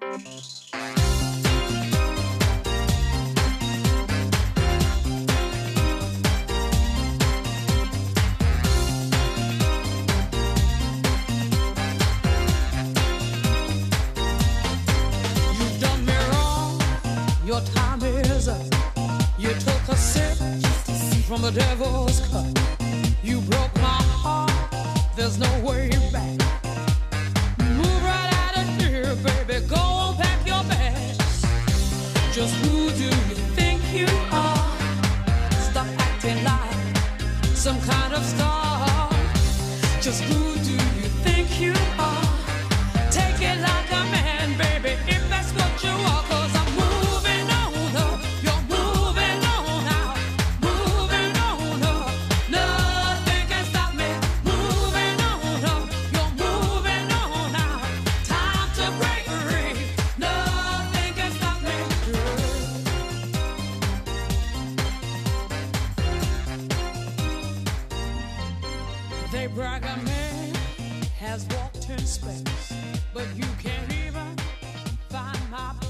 Your time is up. You took a sip from the devil's cup. You broke my heart. There's no way back. Move right out of here, baby. Go pack your bags. Just who do you think you are? Stop acting like some kind of star. Just who do you think you are? Take it like a man, baby, if that's what you are. 'Cause I'm moving on up. You're moving on out. Moving on up. Nothing can stop me. Moving on up. You're moving on out. Time to break free. Nothing can stop me. They brag a man has walked in space, but you can't even find my place.